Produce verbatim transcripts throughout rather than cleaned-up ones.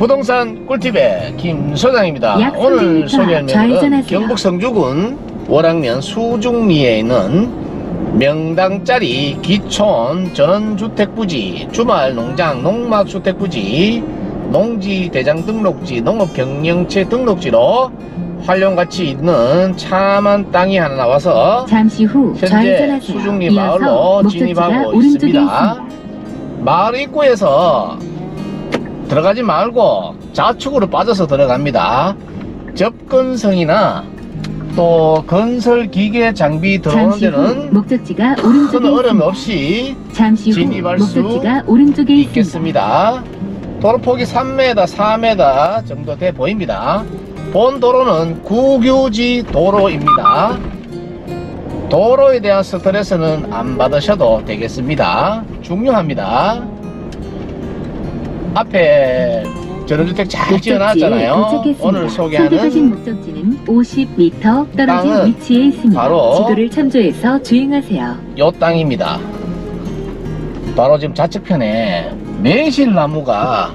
부동산 꿀팁의 김 소장입니다. 오늘 소개할 매물은 경북 성주군 월악면 수중리에 있는 명당짜리 기촌 전원주택부지, 주말 농장 농막주택부지, 농지대장 등록지, 농업경영체 등록지로 활용가치 있는 참한 땅이 하나 나와서 잠시 후 현재 수중리 마을로 진입하고 있습니다. 있습니다. 마을 입구에서 들어가지 말고 좌측으로 빠져서 들어갑니다. 접근성이나 또 건설 기계 장비 들어오는 데는 목적지가 오른쪽에 큰 어려움 없이 잠시 후 진입할 목적지가 수 오른쪽에 있겠습니다. 도로폭이 삼 미터 사 미터 정도 돼 보입니다. 본 도로는 국유지 도로입니다. 도로에 대한 스트레스는 안 받으셔도 되겠습니다. 중요합니다. 앞에 전원주택 잘 지어놨잖아요. 오늘 소개하는 목적지는 오십 미터 떨어진 위치에 있습니다. 바로 지도를 참조해서 주행하세요. 요 땅입니다. 바로 지금 좌측편에 매실나무가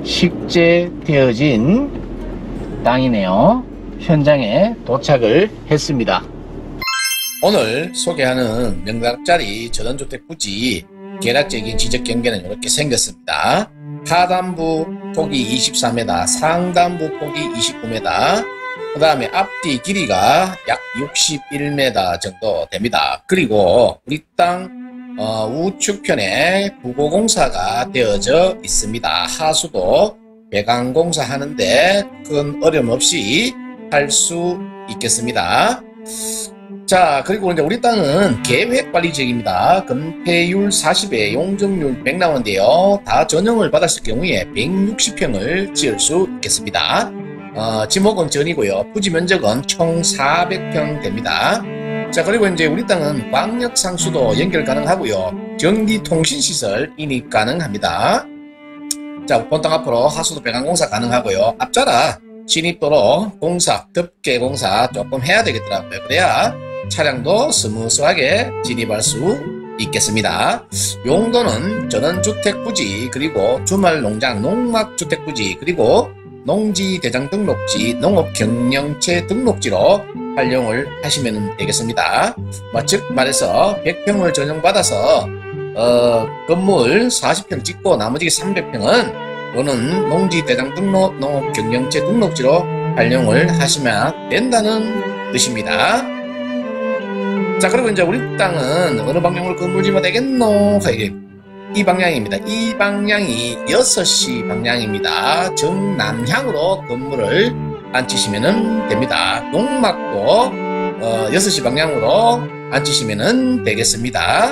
식재되어진 땅이네요. 현장에 도착을 했습니다. 오늘 소개하는 명당짜리 전원주택 부지 계략적인 지적 경계는 이렇게 생겼습니다. 하단부 폭이 이십사 미터, 상단부 폭이 이십구 미터, 그 다음에 앞뒤 길이가 약 육십일 미터 정도 됩니다. 그리고 우리 땅 어, 우측편에 부고공사가 되어져 있습니다. 하수도 배관공사 하는데 큰 어려움 없이 할 수 있겠습니다. 자, 그리고 이제 우리 땅은 계획관리지역입니다. 건폐율 사십에 용적률 백 나오는데요. 다 전용을 받았을 경우에 백육십 평을 지을 수 있겠습니다. 어, 지목은 전이고요. 부지 면적은 총 사백 평 됩니다. 자, 그리고 이제 우리 땅은 광역상수도 연결 가능하고요. 전기통신시설 인입 가능합니다. 자, 본 땅 앞으로 하수도 배관공사 가능하고요. 앞자라 진입도로 공사, 덮개공사 조금 해야 되겠더라고요. 그래야 차량도 스무스하게 진입할 수 있겠습니다. 용도는 전원주택부지, 그리고 주말농장 농막주택부지, 그리고 농지대장 등록지, 농업경영체 등록지로 활용을 하시면 되겠습니다. 뭐, 즉 말해서 백 평을 전용받아서 어, 건물 사십 평 찍고 나머지 삼백 평은 또는 농지대장 등록, 농업경영체 등록지로 활용을 하시면 된다는 뜻입니다. 자, 그리고 이제 우리 땅은 어느 방향으로 건물 지으면 되겠노? 이 방향입니다. 이 방향이 여섯 시 방향입니다. 정남향으로 건물을 앉히시면 됩니다. 농막도 어, 여섯 시 방향으로 앉히시면 되겠습니다.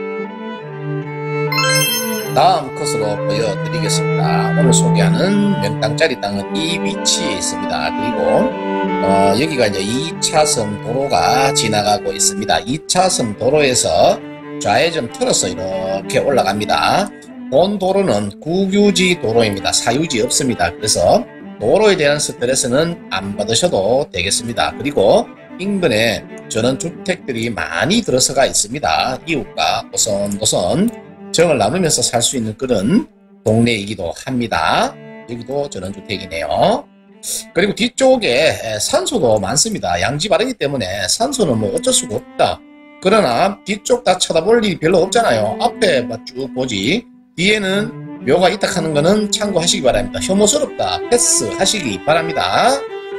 다음 컷으로 보여드리겠습니다. 오늘 소개하는 명당짜리 땅은 이 위치에 있습니다. 그리고 어, 여기가 이제 이 차선 도로가 지나가고 있습니다. 이 차선 도로에서 좌회전 틀어서 이렇게 올라갑니다. 본 도로는 국유지 도로입니다. 사유지 없습니다. 그래서 도로에 대한 스트레스는 안 받으셔도 되겠습니다. 그리고 인근에 전원주택들이 많이 들어서가 있습니다. 이웃과 오손도손 정을 나누면서 살 수 있는 그런 동네이기도 합니다. 여기도 전원주택이네요. 그리고 뒤쪽에 산소도 많습니다. 양지 바르기 때문에 산소는 뭐 어쩔 수가 없다. 그러나 뒤쪽 다 쳐다볼 일이 별로 없잖아요. 앞에 쭉 보지. 뒤에는 묘가 있다 하는 거는 참고하시기 바랍니다. 혐오스럽다. 패스하시기 바랍니다.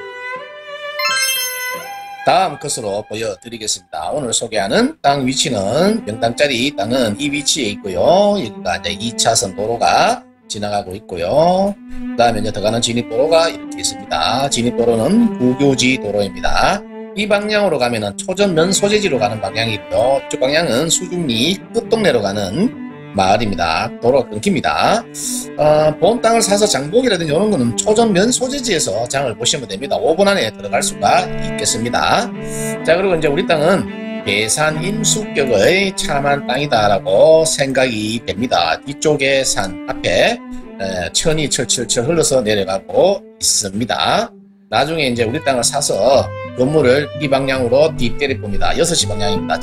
다음 컷으로 보여드리겠습니다. 오늘 소개하는 땅 위치는 명당짜리 땅은 이 위치에 있고요. 여기가 이제 이 차선 도로가 지나가고 있고요. 그 다음에 이제 들어가는 진입도로가 이렇게 있습니다. 진입도로는 국유지 도로입니다. 이 방향으로 가면은 초전면 소재지로 가는 방향이고요. 이쪽 방향은 수중리 끝동네로 가는 마을입니다. 도로가 끊깁니다. 어, 본 땅을 사서 장보기라든지 이런 거는 초전면 소재지에서 장을 보시면 됩니다. 오 분 안에 들어갈 수가 있겠습니다. 자, 그리고 이제 우리 땅은 배산 임수격의 참한 땅이다라고 생각이 됩니다. 뒤쪽에 산 앞에 천이 철철철 흘러서 내려가고 있습니다. 나중에 이제 우리 땅을 사서 건물을 이 방향으로 뒷때려 봅니다. 여섯 시 방향입니다.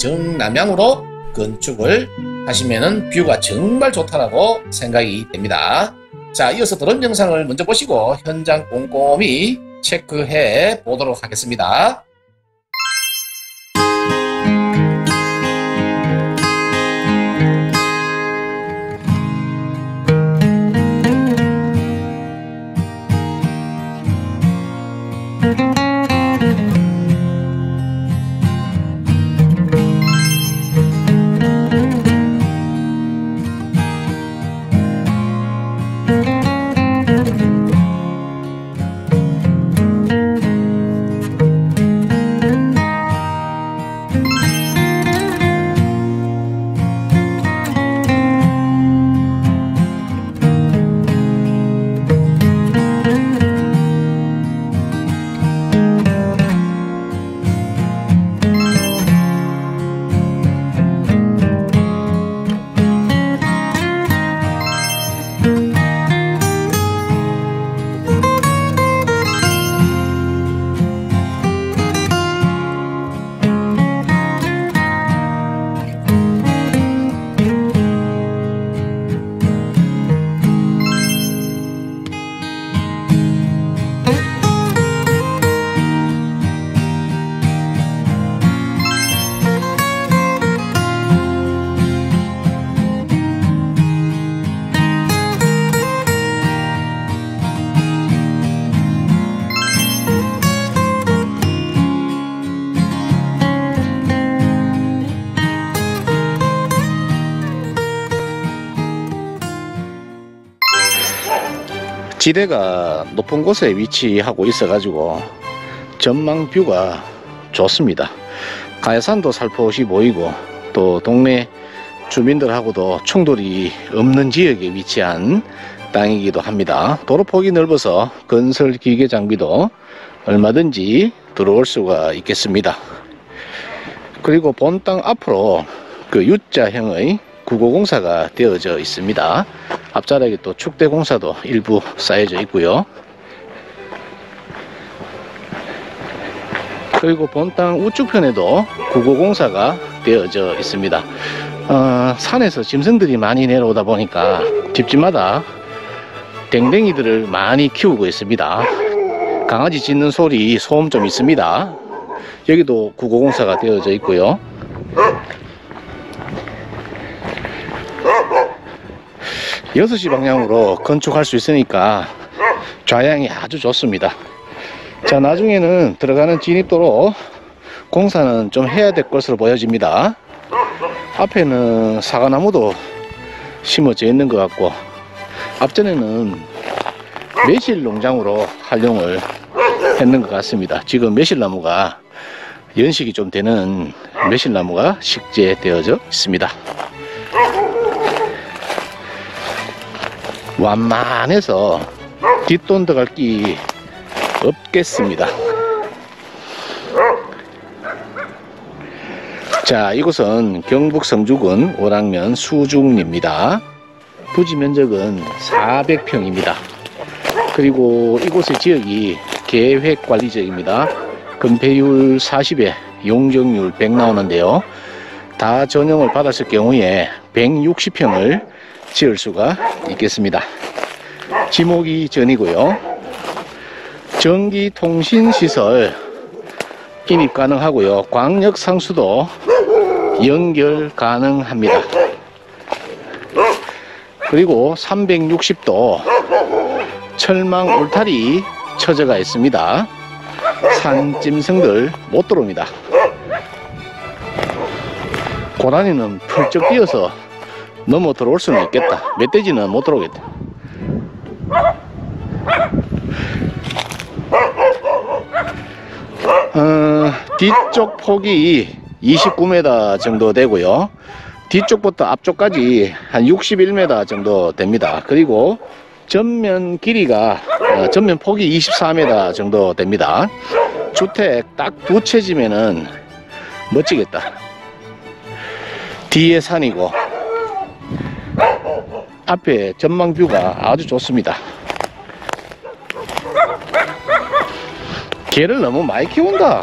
정남향으로 건축을 하시면은 뷰가 정말 좋다라고 생각이 됩니다. 자, 이어서 드론 영상을 먼저 보시고 현장 꼼꼼히 체크해 보도록 하겠습니다. 지대가 높은 곳에 위치하고 있어 가지고 전망 뷰가 좋습니다. 가야산도 살포시 보이고 또 동네 주민들하고도 충돌이 없는 지역에 위치한 땅이기도 합니다. 도로폭이 넓어서 건설 기계 장비도 얼마든지 들어올 수가 있겠습니다. 그리고 본 땅 앞으로 그 U자형의 구고공사가 되어져 있습니다. 앞자락에 또 축대공사도 일부 쌓여져 있고요. 그리고 본 땅 우측편에도 구고공사가 되어져 있습니다. 어, 산에서 짐승들이 많이 내려오다 보니까 집집마다 댕댕이들을 많이 키우고 있습니다. 강아지 짖는 소리, 소음 좀 있습니다. 여기도 구고공사가 되어져 있고요. 여섯 시 방향으로 건축할 수 있으니까 좌향이 아주 좋습니다. 자, 나중에는 들어가는 진입도로 공사는 좀 해야 될 것으로 보여집니다. 앞에는 사과나무도 심어져 있는 것 같고 앞전에는 매실 농장으로 활용을 했는 것 같습니다. 지금 매실나무가 연식이 좀 되는 매실나무가 식재되어져 있습니다. 완만해서 뒷돈 들어갈 기 없겠습니다. 자, 이곳은 경북 성주군 오락면 수중리입니다. 부지 면적은 사백 평입니다. 그리고 이곳의 지역이 계획관리지역입니다. 건폐율 사십에 용적률 백 나오는데요. 다 전용을 받았을 경우에 백육십 평을 지을 수가 있겠습니다. 지목이 전이고요. 전기통신시설 인입 가능하고요. 광역상수도 연결 가능합니다. 그리고 삼백육십 도 철망 울타리 처져가 있습니다. 산짐승들 못 들어옵니다. 고라니는 펄쩍 뛰어서 넘어 들어올 수는 있겠다. 멧돼지는 못 들어오겠다. 어, 뒤쪽 폭이 이십구 미터 정도 되고요. 뒤쪽부터 앞쪽까지 한 육십일 미터 정도 됩니다. 그리고 전면 길이가 어, 전면 폭이 이십사 미터 정도 됩니다. 주택 딱 두 채지면은 멋지겠다. 뒤에 산이고 앞에 전망 뷰가 아주 좋습니다. 개를 너무 많이 키운다.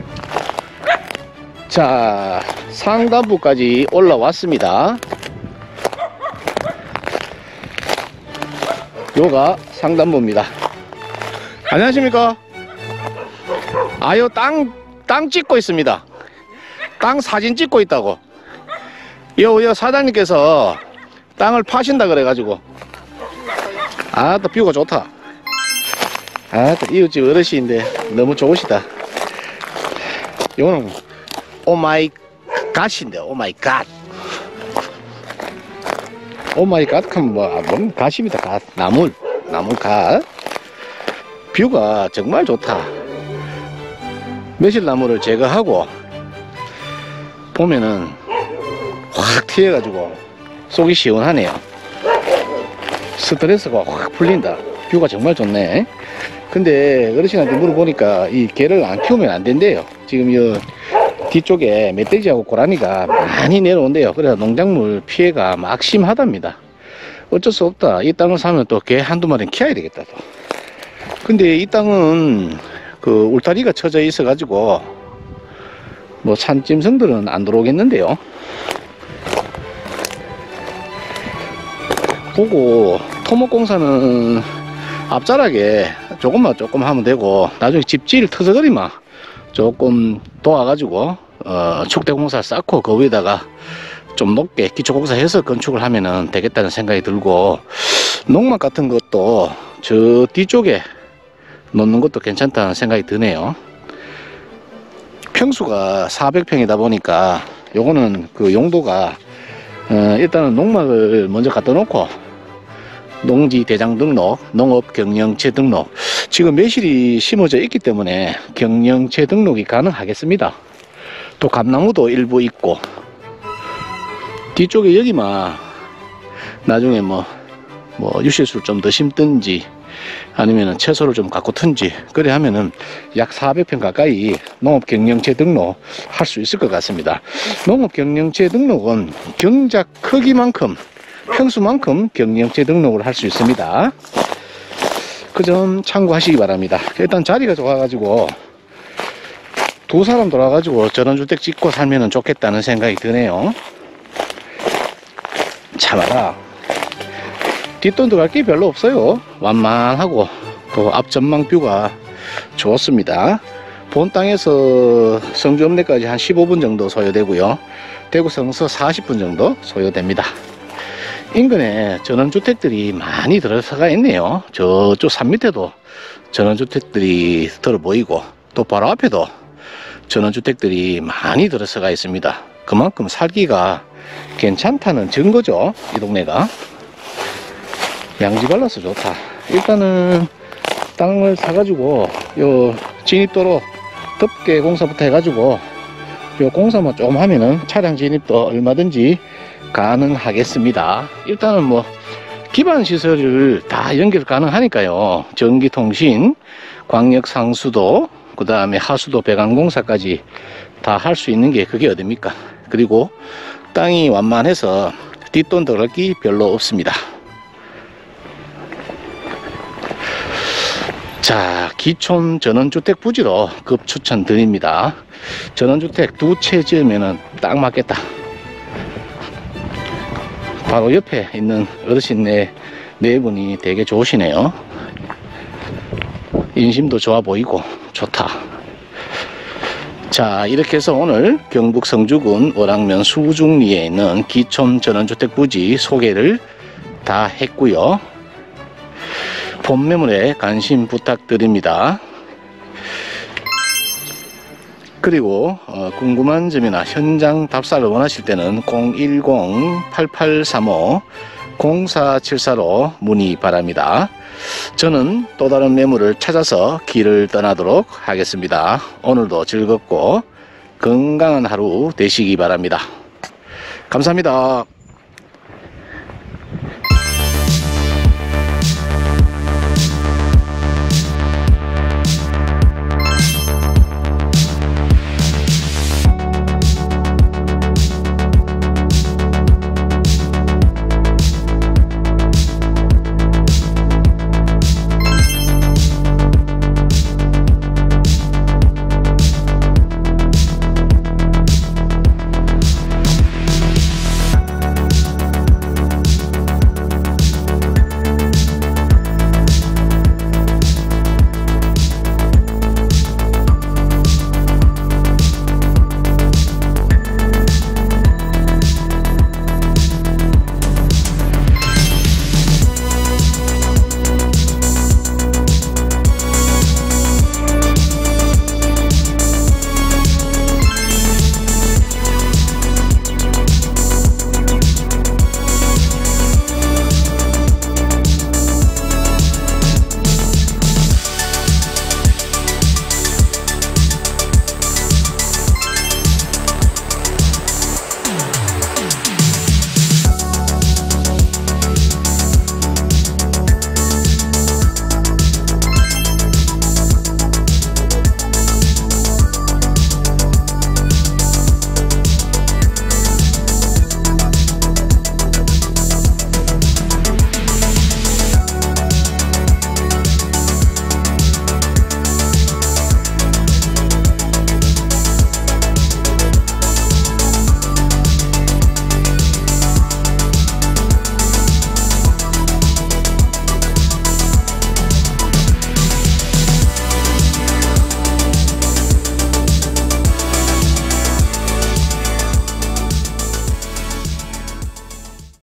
자, 상단부까지 올라왔습니다. 요가 상단부입니다. 안녕하십니까. 아유, 땅, 땅 찍고 있습니다. 땅 사진 찍고 있다고. 요, 요 사장님께서 땅을 파신다 그래가지고. 아, 또 뷰가 좋다. 아, 또 이웃집 어르신인데 너무 좋으시다. 요거는 오마이 갓인데, 오마이 갓. 오마이 갓 하면 뭐, 뭔 갓입니다. 갓. 나물, 나물 갓. 뷰가 정말 좋다. 매실나무를 제거하고 보면은 확 튀어가지고 속이 시원하네요. 스트레스가 확 풀린다. 뷰가 정말 좋네. 근데 어르신한테 물어보니까 이 개를 안 키우면 안 된대요. 지금 이 뒤쪽에 멧돼지하고 고라니가 많이 내려온대요. 그래서 농작물 피해가 막 심하답니다. 어쩔 수 없다. 이 땅을 사면 또 개 한두 마리는 키워야 되겠다 또. 근데 이 땅은 그 울타리가 쳐져 있어 가지고 뭐 산짐승들은 안 들어오겠는데요. 보고 토목공사는 앞자락에 조금만 조금 하면 되고 나중에 집질 터서거리만 조금 도와가지고 어, 축대공사 쌓고 그 위에다가 좀 높게 기초공사 해서 건축을 하면은 되겠다는 생각이 들고, 농막 같은 것도 저 뒤쪽에 놓는 것도 괜찮다는 생각이 드네요. 평수가 사백 평이다 보니까 요거는 그 용도가 어, 일단은 농막을 먼저 갖다 놓고 농지 대장 등록, 농업 경영체 등록. 지금 매실이 심어져 있기 때문에 경영체 등록이 가능하겠습니다. 또 감나무도 일부 있고, 뒤쪽에 여기만 나중에 뭐, 뭐 유실수를 좀 더 심든지 아니면은 채소를 좀 갖고 튼지 그래 하면은 약 사백 평 가까이 농업 경영체 등록 할 수 있을 것 같습니다. 농업 경영체 등록은 경작 크기만큼 평수만큼 경영체 등록을 할 수 있습니다. 그 점 참고하시기 바랍니다. 일단 자리가 좋아가지고 두 사람 돌아가지고 전원주택 짓고 살면 좋겠다는 생각이 드네요. 참아라. 뒷돈 들어갈 게 별로 없어요. 완만하고 또 앞전망 뷰가 좋습니다. 본 땅에서 성주 읍내까지 한 십오 분 정도 소요되고요. 대구 성서 사십 분 정도 소요됩니다. 인근에 전원주택들이 많이 들어서가 있네요. 저쪽 산 밑에도 전원주택들이 들어 보이고 또 바로 앞에도 전원주택들이 많이 들어서가 있습니다. 그만큼 살기가 괜찮다는 증거죠. 이 동네가. 양지 발라서 좋다. 일단은 땅을 사가지고 요 진입도로 덮개 공사부터 해가지고 요 공사만 좀 하면은 차량 진입도 얼마든지 가능하겠습니다. 일단은 뭐 기반 시설을 다 연결 가능하니까요. 전기통신, 광역상수도, 그 다음에 하수도 배관공사까지 다 할 수 있는 게 그게 어딥니까? 그리고 땅이 완만해서 뒷돈 들어갈 게 별로 없습니다. 자, 기촌 전원주택 부지로 급 추천드립니다. 전원주택 두 채 지으면 딱 맞겠다. 바로 옆에 있는 어르신네 네 분이 되게 좋으시네요. 인심도 좋아 보이고 좋다. 자, 이렇게 해서 오늘 경북 성주군 월악면 수중리에 있는 기촌 전원주택 부지 소개를 다 했고요. 본 매물에 관심 부탁드립니다. 그리고 어, 궁금한 점이나 현장 답사를 원하실 때는 공일공 팔팔삼오 공사칠사로 문의 바랍니다. 저는 또 다른 매물을 찾아서 길을 떠나도록 하겠습니다. 오늘도 즐겁고 건강한 하루 되시기 바랍니다. 감사합니다.